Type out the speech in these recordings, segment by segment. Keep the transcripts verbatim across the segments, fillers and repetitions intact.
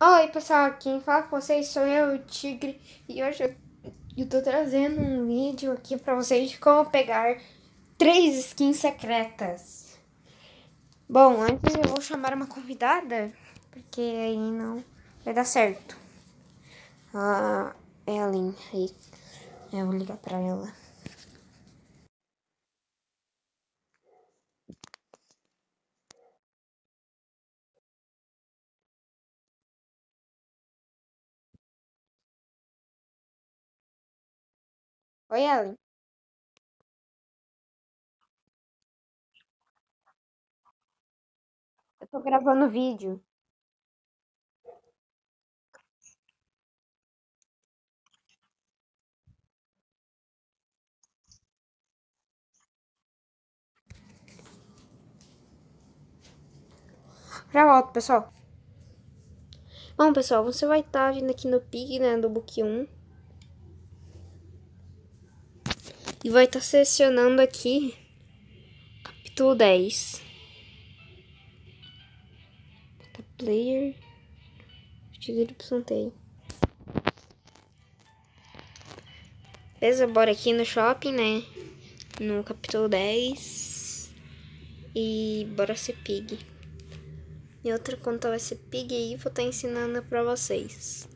Oi pessoal, quem fala com vocês sou eu, o Tigre, e hoje eu, eu tô trazendo um vídeo aqui pra vocês de como pegar três skins secretas. Bom, antes eu vou chamar uma convidada, porque aí não vai dar certo. A Ellen, aí eu vou ligar pra ela. Oi, Ellen. Eu tô gravando vídeo. Já volto, pessoal. Bom, pessoal, você vai estar vindo aqui no Pig, né, do Book um. E vai estar selecionando aqui capítulo dez. Player. T. Beleza, bora aqui no shopping, né? No capítulo dez. E bora ser pig. E outra conta vai ser pig aí, vou estar ensinando pra vocês.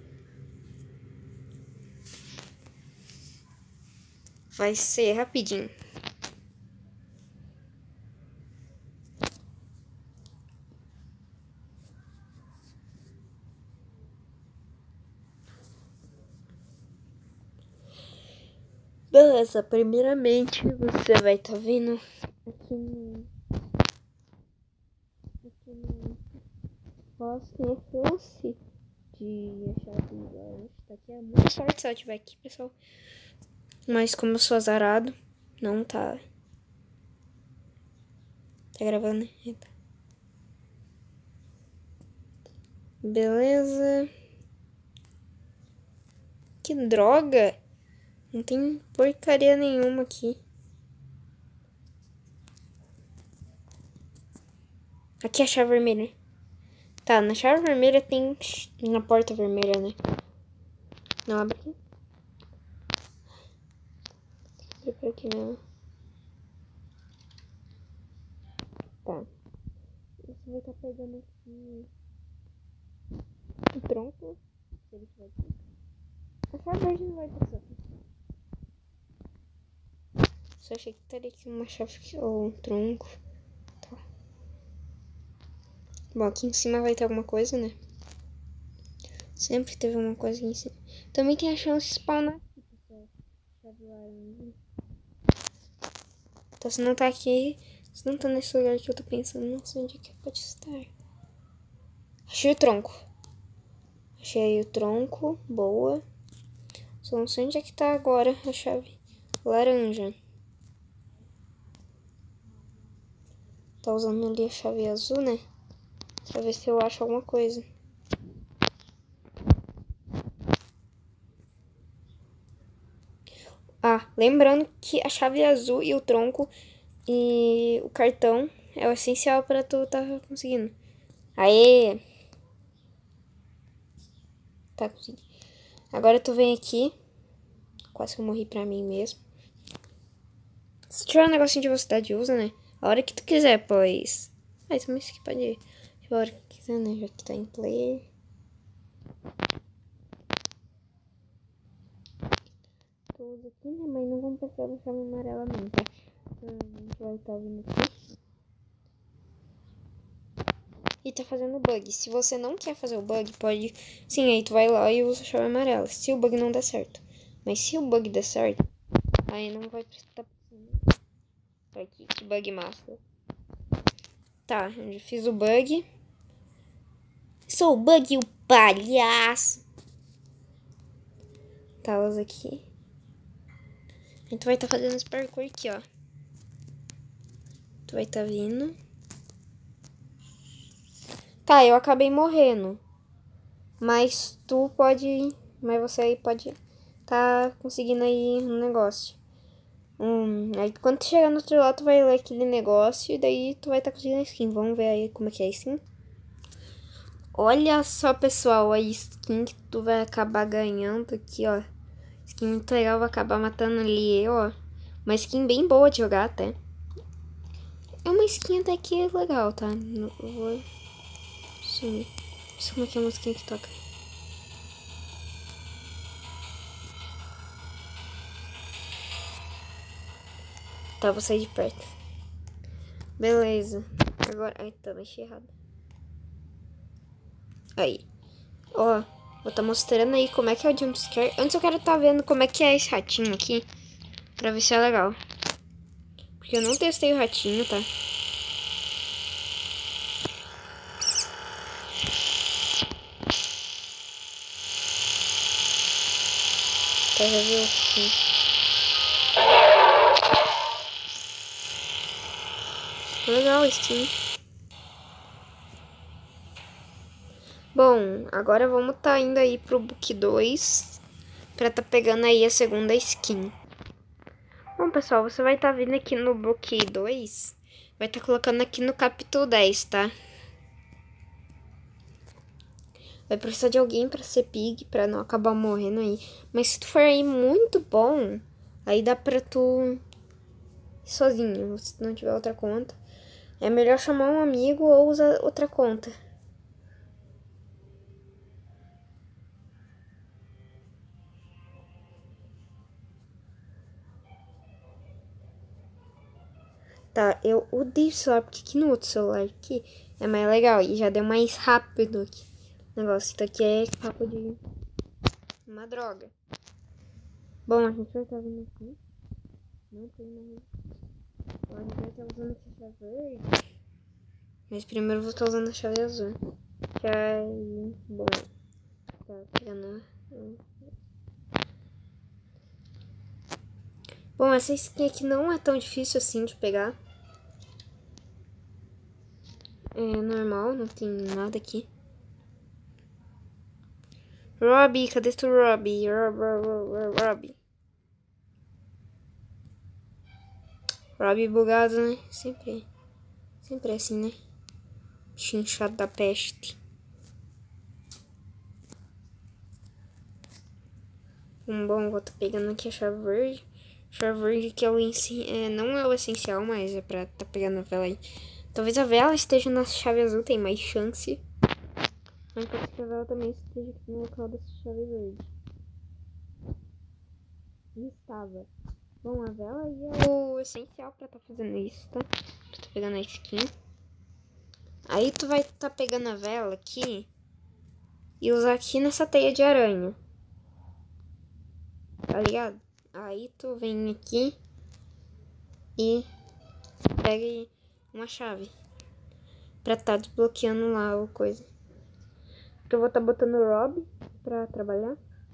Vai ser rapidinho. Beleza, primeiramente você vai estar tá vindo aqui no... Aqui no... Nossa, tem a chance de achar que tá aqui. É muito sorte se ela estiver aqui, pessoal. Mas como eu sou azarado, não tá... Tá gravando, né? Tá. Beleza. Que droga. Não tem porcaria nenhuma aqui. Aqui é a chave vermelha. Tá, na chave vermelha tem... Na porta vermelha, né? Não, abre aqui. Abre por aqui mesmo. Tá. Você vai estar pegando aqui... O tronco. Se ele tiver aqui. A chave verde não vai precisar. Só achei que teria aqui uma chave ou um tronco. Tá. Bom, aqui em cima vai ter alguma coisa, né? Sempre teve uma coisa aqui em cima. Também tem a chance de spawnar aqui, pessoal. Chave laranja. Então se não tá aqui, se não tá nesse lugar que eu tô pensando, não sei onde é que pode estar. Achei o tronco. Achei o tronco, boa. Só não sei onde é que tá agora a chave laranja. Tá usando ali a chave azul, né? Pra ver se eu acho alguma coisa. Ah, lembrando que a chave azul e o tronco e o cartão é o essencial pra tu tá conseguindo. Aê! Tá conseguindo. Agora tu vem aqui. Quase que eu morri pra mim mesmo. Se tiver um negocinho de velocidade, usa, né? A hora que tu quiser, pois... Ah, também isso aqui pode ir. A hora que quiser, né? Já que tá em player. Tu usa aqui, né? Mas não vamos precisar da chave amarela não, tá? Então, a gente vai estar vindo aqui. E tá fazendo bug. Se você não quer fazer o bug, pode... Sim, aí tu vai lá e usa a chave amarela. Se o bug não der certo. Mas se o bug der certo, aí não vai precisar... Aqui, que bug massa. Tá, eu já fiz o bug. Sou o Bug, o palhaço. Tá, elas aqui. A gente vai estar tá fazendo esse parkour aqui, ó. Tu vai estar tá vindo. Tá, eu acabei morrendo. Mas tu pode... Mas você aí pode tá conseguindo aí um negócio. Hum, aí quando tu chegar no outro lado, tu vai ler aquele negócio. E daí tu vai estar tá conseguindo a skin. Vamos ver aí como é que é a skin. Olha só, pessoal, a skin que tu vai acabar ganhando aqui, ó. Skin muito legal, vai acabar matando ali, ó. Uma skin bem boa de jogar até. É uma skin até que legal, tá? Eu vou sumir. Deixa eu como é que é a musiquinha que toca. Tá, vou sair de perto. Beleza. Agora... Ai, tá, mexi errado. Aí. Ó, vou tá mostrando aí como é que é o jumpscare. Antes eu quero tá vendo como é que é esse ratinho aqui. Pra ver se é legal. Porque eu não testei o ratinho, tá? Tá, já viu? Sim. Legal a skin. Bom, agora vamos tá indo aí pro book dois. Pra tá pegando aí a segunda skin. Bom, pessoal, você vai tá vindo aqui no book dois. Vai tá colocando aqui no capítulo dez, tá? Vai precisar de alguém pra ser pig, pra não acabar morrendo aí. Mas se tu for aí muito bom, aí dá pra tu ir sozinho, se não tiver outra conta. É melhor chamar um amigo ou usar outra conta. Tá, eu odeio o celular, porque aqui no outro celular aqui é mais legal e já deu mais rápido aqui. O negócio daqui é papo de uma droga. Bom, a gente vai estar vindo aqui. Não tem mais. Agora a gente vai estar usando essa chave verde. Mas primeiro eu vou estar usando a chave azul. Que aí, bom, tá pegando. Bom, essa skin aqui não é tão difícil assim de pegar. É normal, não tem nada aqui. Robbie, cadê tu, Robbie? Robbie. Robbie bugado, né? Sempre, sempre é assim, né? Chinchado da peste. Um bom, vou tá pegando aqui a chave verde. Chave verde que é o é, não é o essencial, mas é pra tá pegando a vela aí. Talvez a vela esteja na chave azul, tem mais chance. Mas pode ser que a vela também esteja aqui no local dessa chave verde. E estava. Bom, a vela aí é o essencial pra tá fazendo isso, tá? Pra tá pegando a skin. Aí tu vai tá pegando a vela aqui e usar aqui nessa teia de aranha. Tá ligado? Aí tu vem aqui e pega uma chave pra tá desbloqueando lá o coisa. Porque eu vou tá botando o Rob pra trabalhar.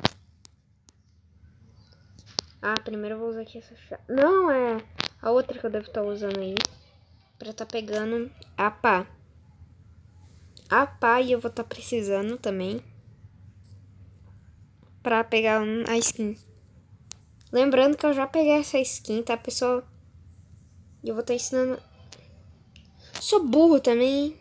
Ah, primeiro eu vou usar aqui essa chave. Não, é a outra que eu devo estar tá usando aí. Pra tá pegando a pá. A pá e eu vou tá precisando também. Pra pegar a skin. Lembrando que eu já peguei essa skin, tá, pessoal? E eu vou estar tá ensinando. Sou burro também.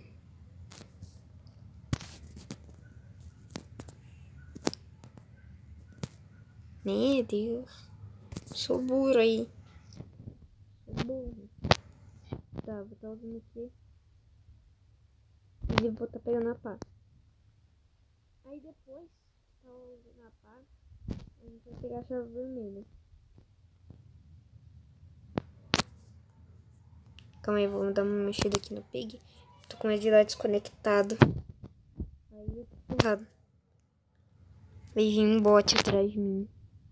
Meu Deus. Sou burro aí. Sou burro. Tá, vou estar tá usando aqui. E vou estar tá pegando a pá. Aí depois, tá usando a pá, a gente vai pegar a chave vermelha. Calma aí, vamos dar uma mexida aqui no pig. Tô com medo de dar desconectado. Aí eu tô errado. Vai vir um bot atrás de mim.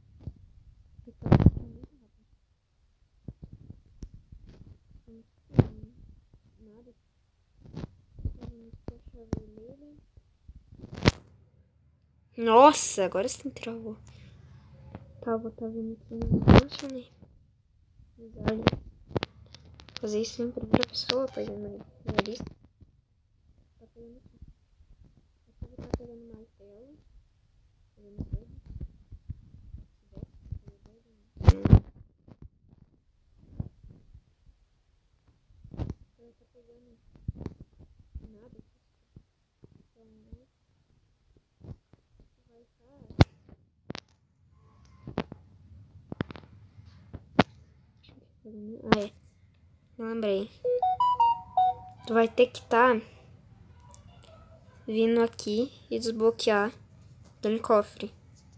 Nossa, agora sim travou. Tá, vou tá vendo aqui. Nossa, né? Olha. Fazer isso em primeira pessoa, pois é, na lista. Tá pegando aqui. Aqui eu vou tá pegando mais tela. Pegando tudo. Eu tô pegando nada aqui. Então, Ah, é. Não lembrei. Tu vai ter que estar tá vindo aqui e desbloquear dando cofre.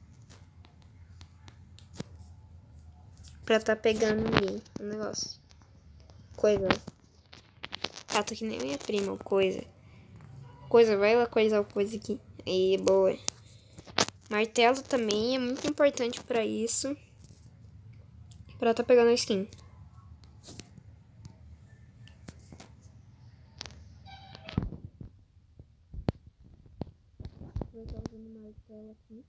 Pra tá pegando ali o negócio. Coisa. Ah, tô que nem minha prima, coisa. Coisa, vai lá coisar o coisa aqui. Aí, boa. Martelo também é muito importante pra isso. Pra tá pegando a skin. Vou estar usando o martelo aqui.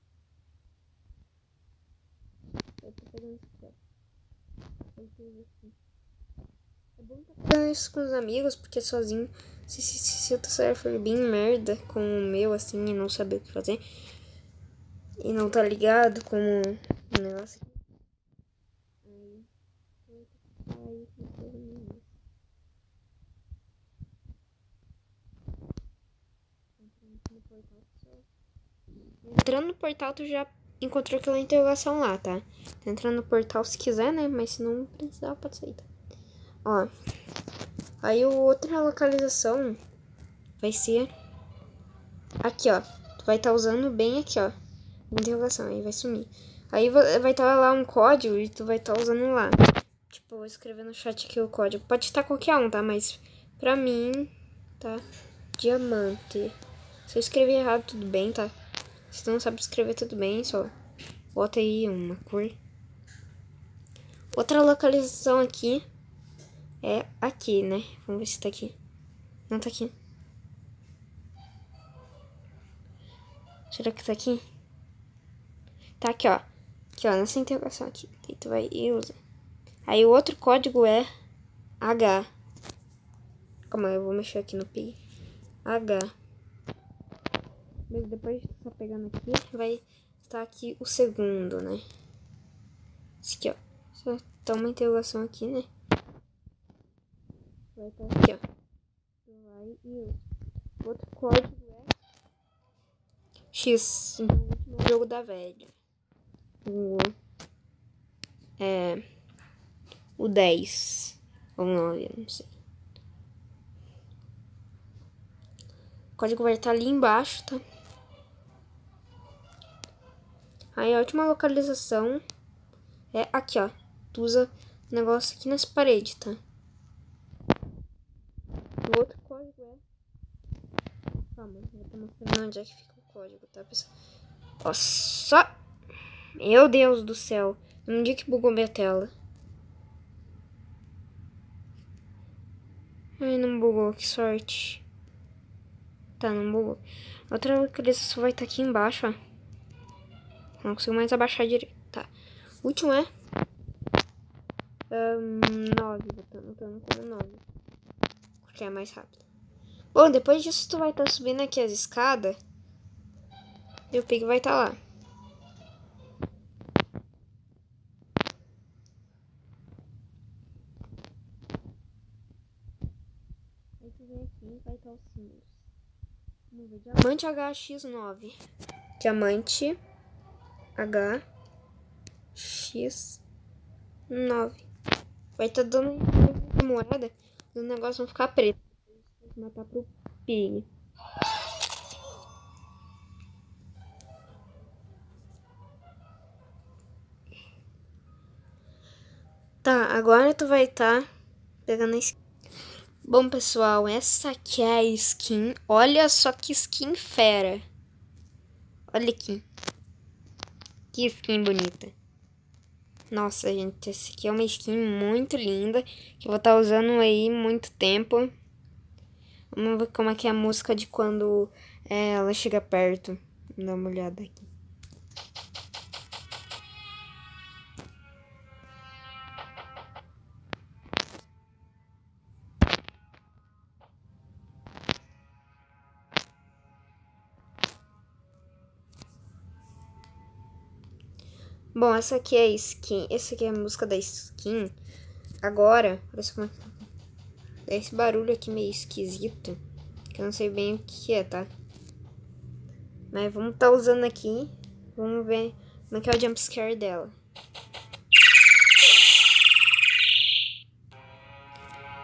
Eu tô pegando isso aqui, ó. É bom tá pegando isso com os amigos, porque sozinho, se, se, se, se o teu celular for bem merda, como o meu, assim, e não saber o que fazer, e não tá ligado como o negócio aqui. Aí, eu vou aí com coisa nenhuma. Entrando no portal, tu já encontrou aquela interrogação lá, tá? Tá entrando no portal se quiser, né? Mas se não precisar, pode sair, tá? Ó. Aí a outra localização vai ser aqui, ó. Tu vai estar tá usando bem aqui, ó. Interrogação, aí vai sumir. Aí vai estar tá lá um código e tu vai estar tá usando lá. Tipo, eu vou escrever no chat aqui o código. Pode estar qualquer um, tá? Mas pra mim, tá? Diamante. Se eu escrever errado, tudo bem, tá? Se tu não sabe escrever, tudo bem, só bota aí uma cor. Outra localização aqui é aqui, né? Vamos ver se tá aqui. Não tá aqui. Será que tá aqui? Tá aqui, ó. Aqui, ó, nessa interrogação aqui. Aí tu vai e usa. Aí o outro código é H. Calma, eu vou mexer aqui no P I. H. Mas depois de tá pegando aqui, vai estar aqui o segundo, né? Esse aqui, ó. Só tá uma interrogação aqui, né? Vai estar aqui, ó. Vai e usa. O outro código é X. Então, o último jogo da velha. O... É... O dez. Ou nove, não sei. O código vai estar ali embaixo, tá? Aí a última localização é aqui, ó. Tu usa o negócio aqui nessa parede, tá? O outro código é... Calma, eu vou estar mostrando onde é que fica o código, tá, pessoal? Nossa! Meu Deus do céu. Um dia que bugou minha tela. Ai, não bugou, que sorte. Tá, não bugou. Outra localização vai estar aqui embaixo, ó. Não consigo mais abaixar direito. Tá. O último é... Um, nove. Botando como nove. Porque é mais rápido. Bom, depois disso tu vai estar tá subindo aqui as escadas. E o Pig vai estar tá lá. Aí tu vem aqui e vai estar tá os símbolos. Vamos ver. Diamante H X nove. Diamante H X nove. Vai estar tá dando moeda e o negócio vai ficar preto. Vou matar pro Pig. Tá, agora tu vai estar tá pegando a skin. Bom, pessoal, essa aqui é a skin. Olha só que skin fera. Olha aqui. Que skin bonita. Nossa, gente, essa aqui é uma skin muito linda. Que eu vou estar tá usando aí muito tempo. Vamos ver como é que é a música de quando é, ela chega perto. Vamos dar uma olhada aqui. Bom, essa aqui é a skin. Essa aqui é a música da skin. Agora, parece como é esse barulho aqui meio esquisito. Que eu não sei bem o que é, tá? Mas vamos estar tá usando aqui. Vamos ver como é que é o jumpscare dela.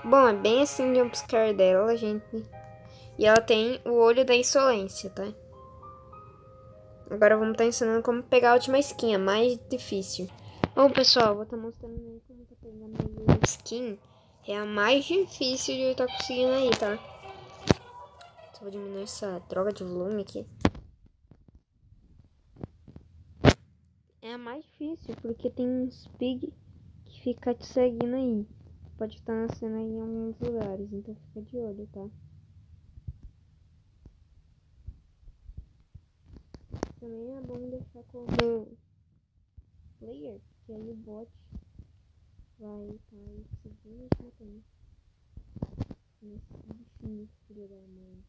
Bom, é bem assim o jumpscare dela, gente. E ela tem o olho da insolência, tá? Agora vamos estar ensinando como pegar a última skin, a mais difícil. Bom, pessoal, vou estar mostrando aí como tá pegando a skin. É a mais difícil de eu estar conseguindo aí, tá? Só vou diminuir essa droga de volume aqui. É a mais difícil, porque tem uns pig que fica te seguindo aí. Pode estar nascendo aí em alguns lugares, então fica de olho, tá? Também é bom deixar como player, que aí o bot vai estar aí seguindo e matando. Nesse bichinho, filho da mãe.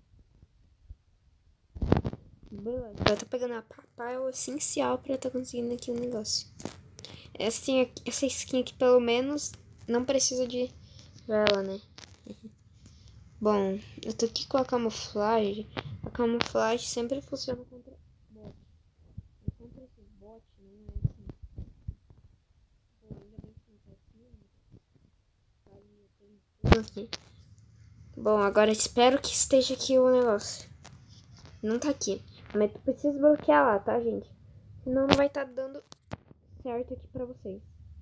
Beleza, eu tô pegando a papai, é o essencial pra eu estar conseguindo aqui o negócio. Essa, aqui, essa skin aqui, pelo menos, não precisa de vela, né? Bom, eu tô aqui com a camuflagem. A camuflagem sempre funciona contra bot. E contra esses bots, não é assim. Bom, ainda bem que não tá aqui, né? Aí eu tenho aqui. Bom, agora espero que esteja aqui o negócio. Não tá aqui. Mas tu precisa bloquear lá, tá, gente? Senão não vai estar tá dando certo aqui pra vocês.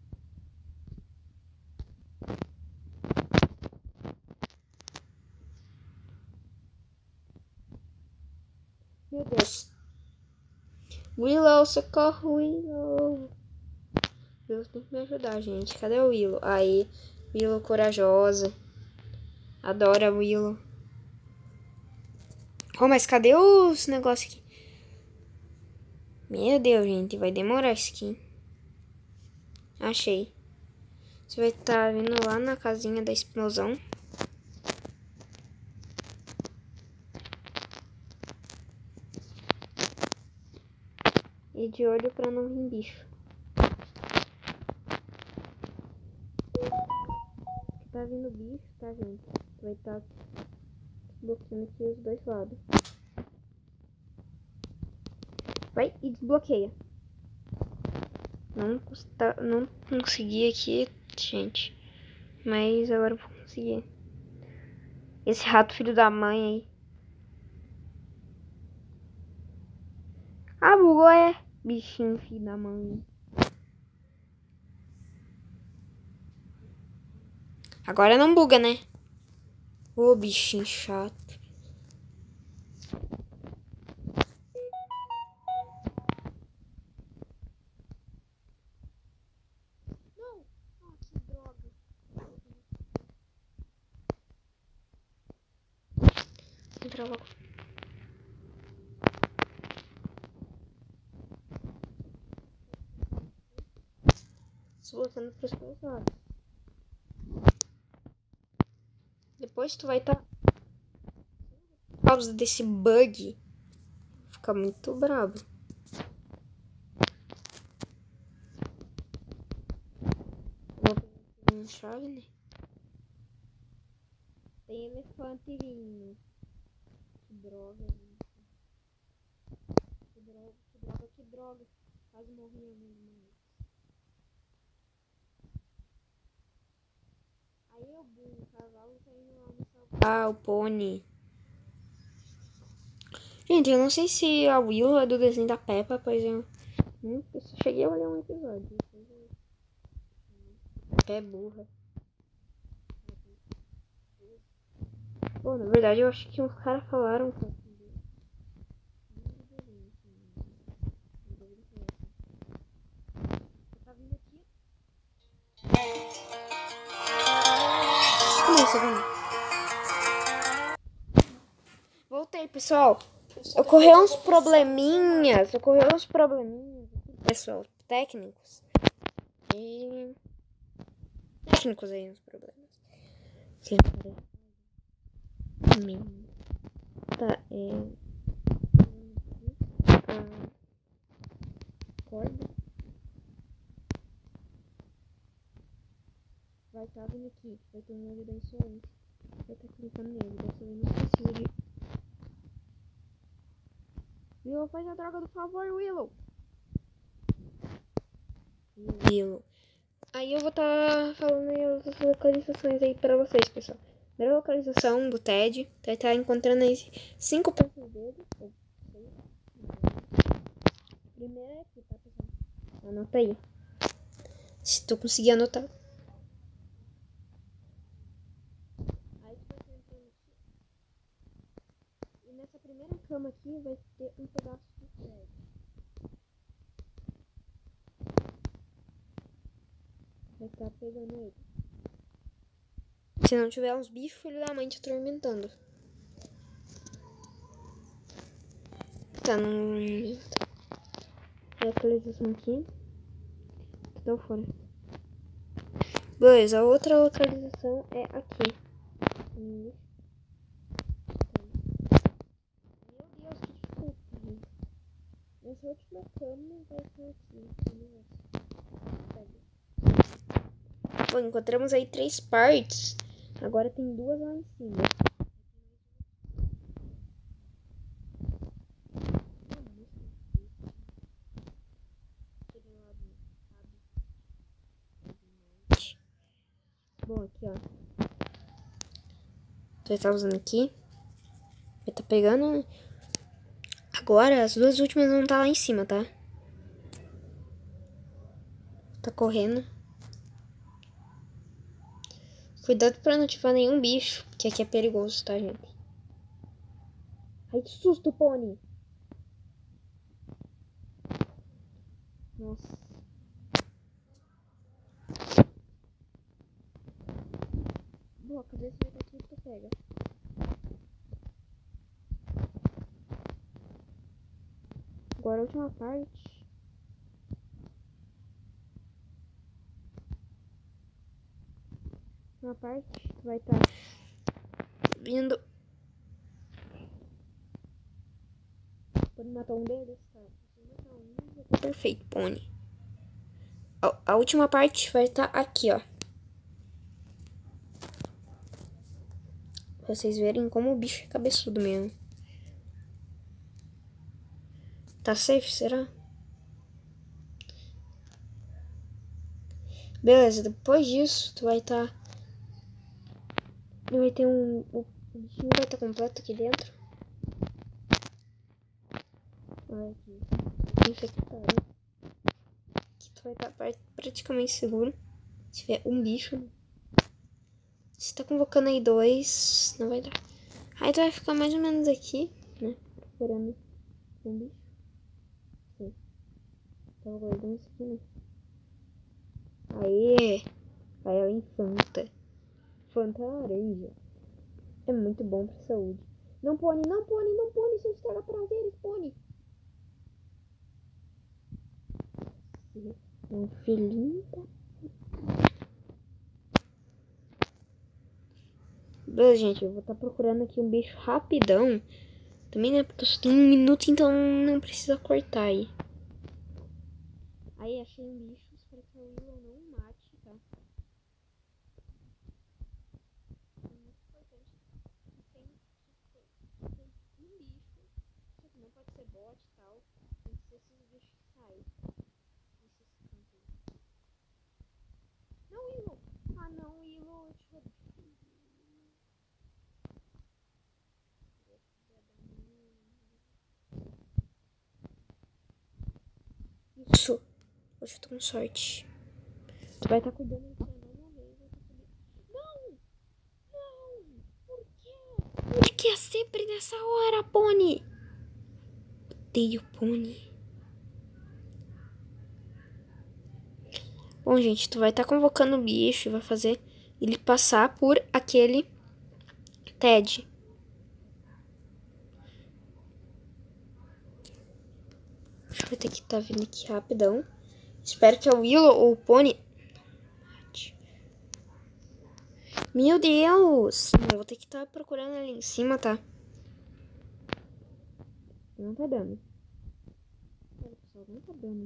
Meu Deus. Willow, socorro, Willow. Willow tem que me ajudar, gente. Cadê o Willow? Aí, Willow corajosa. Adoro a Willow. Oh, mas cadê os negócios aqui? Meu Deus, gente. Vai demorar isso aqui. Achei. Você vai estar tá vindo lá na casinha da explosão. E de olho pra não vir bicho. Tá vindo bicho, tá, gente? Vai estar tá bloqueando aqui os dois lados. Vai e desbloqueia. Não, custa, não consegui aqui, gente. Mas agora eu vou conseguir. Esse rato filho da mãe aí. Ah, bugou é. Bichinho filho da mãe. Agora não buga, né? Ô, bichinho chato. Não. Ah, que droga. Entra logo. Voltando pros dois lados. Depois tu vai estar... Tá... Por causa desse bug. Fica muito brabo. Vou pegar uma chave, né? Tem elefante vindo. Que droga, gente. Que droga, que droga, que droga. Quase morri a mãe demais. Aí eu burro, o cavalo tá indo lá me salvar. Ah, o pônei. Gente, eu não sei se a Willow é do desenho da Peppa, pois eu nunca cheguei a olhar um episódio. É burra. Pô, na verdade eu acho que uns caras falaram. Você tá vindo aqui? Como é isso, vendo? Voltei, pessoal. Ocorreu uns probleminhas. Ocorreu uns probleminhas aqui, pessoal. Técnicos. E. Técnicos aí, uns problemas. Que tá, é. A corda. Vai estar vindo aqui. Vai ter um olho da insolência. Vai estar clicando nele. Dessa vez não precisa de. Willow, faz a droga do favor, Willow. Willow. aí eu vou estar tá falando aí as localizações aí pra vocês, pessoal. Primeira localização do Ted. Vai estar tá encontrando aí cinco pontos dele. Primeiro é aqui, tá, pessoal? Anota aí. Se tu conseguir anotar. Aí tu vai estar entrando aqui. E nessa primeira cama aqui vai ter um pedaço de Ted. Vai estar pegando ele. Se não tiver uns bichos, filho da mãe te atormentando. Tá no... localização aqui. Tô fora. Beleza, a outra localização é aqui. Meu Deus, que dificuldade. Essa última cama vai ser aqui. Bom, encontramos aí três partes. Agora tem duas lá em cima. Bom, aqui, ó. Vai estar usando aqui. Vai estar pegando. Agora, as duas últimas vão estar lá em cima, tá? Tá correndo. Cuidado pra não ativar nenhum bicho, porque aqui é perigoso, tá, gente? Ai, que susto, pônei. Nossa. Boa, cadê esse vai aqui que tu pega? Agora a última parte. Uma parte vai estar tá vindo. Pode matar um deles, tá? Se matar um, vai tá perfeito, pônei. A, a última parte vai estar tá aqui, ó. Pra vocês verem como o bicho é cabeçudo mesmo. Tá safe, será? Beleza, depois disso, tu vai estar... Tá... Vai ter um... O bichinho vai estar tá completo aqui dentro. Olha aqui. Infectado. Aqui tu vai estar tá praticamente seguro. Se tiver um bicho. Se tá convocando aí dois, não vai dar. Aí tu vai ficar mais ou menos aqui, né? Procurando um bicho. Sim. Tava guardando isso aqui, né? Aê! Aí ela infanta. Fanta laranja. É muito bom pra saúde. Não, pônei, não, pônei, não, pônei. Você estraga prazeres, pônei. É um filhinho da... Beleza, gente. Eu vou estar tá procurando aqui um bicho rapidão. Também, né? Porque eu só tenho um minuto, então não precisa cortar aí. Aí, achei um bicho. Espero que o Willow não mate, tá? É muito importante. Tem, tem, tem um bicho. Só que não pode ser bot e tal. Tem que ser esses bichos que saem. Não, Willow! Ah, não, Willow. Eu te roubei. Isso. Hoje eu tô com sorte. Tu vai estar tá cuidando do canal uma vez. Não! Não! Por quê? Por que é sempre nessa hora, pônei? Odeio pônei. Bom, gente, tu vai estar tá convocando o bicho e vai fazer ele passar por aquele Ted. Deixa eu ver que tá vindo aqui rapidão. Espero que a Willow ou o pônei... Meu Deus! Eu vou ter que estar tá procurando ali em cima, tá? Não tá dando. Olha, pessoal, não tá dando.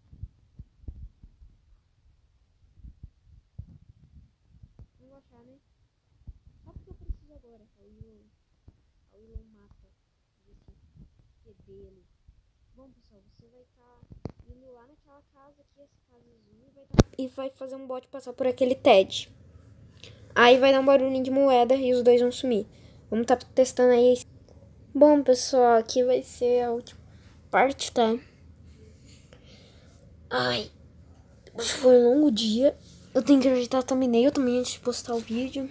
Não vou achar, né? Só porque eu preciso agora. A Willow, a Willow mata esse Q D ali. Bom, pessoal, você vai estar... Tá... indo lá naquela casa aqui, essa casa azul, vai dar... e vai fazer um bot passar por aquele T E D. Aí vai dar um barulhinho de moeda e os dois vão sumir. Vamos tá testando aí. Bom, pessoal, aqui vai ser a última parte, tá? Ai, hoje foi um longo dia. Eu tenho que ajeitar a thumbnail também antes de postar o vídeo.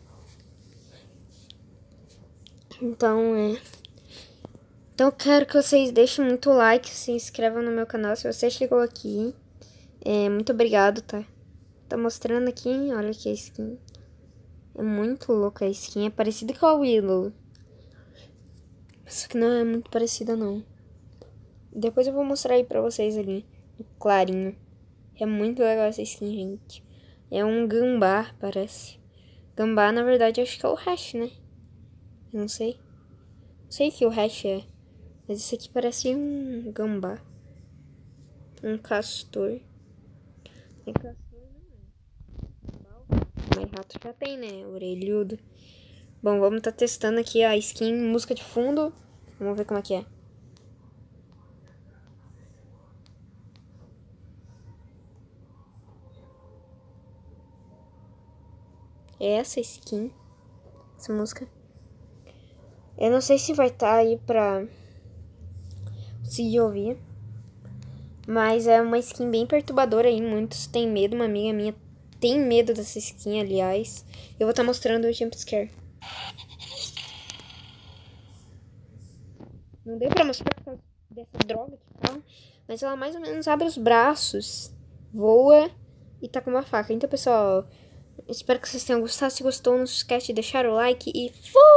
Então, é... Então, eu quero que vocês deixem muito like, se inscrevam no meu canal se você chegou aqui. É, muito obrigado, tá? Tá mostrando aqui, olha aqui a skin. É muito louca a skin, é parecida com a Willow. Só que não é muito parecida, não. Depois eu vou mostrar aí pra vocês ali, no clarinho. É muito legal essa skin, gente. É um gambá, parece. Gambá, na verdade, acho que é o hash, né? Eu não sei. Não sei que o hash é. Mas esse aqui parece um gambá. Um castor. É castor, não é? Mas rato já tem, né? Orelhudo. Bom, vamos tá testando aqui a skin, música de fundo. Vamos ver como é que é. É essa skin. Essa música. Eu não sei se vai estar tá aí pra conseguir ouvir. Mas é uma skin bem perturbadora aí. Muitos têm medo. Uma amiga minha tem medo dessa skin, aliás. Eu vou estar tá mostrando o jumpscare. Não deu pra mostrar por causa dessa droga que tá. Mas ela mais ou menos abre os braços, voa e tá com uma faca. Então, pessoal, espero que vocês tenham gostado. Se gostou, não se esquece de deixar o like e fui!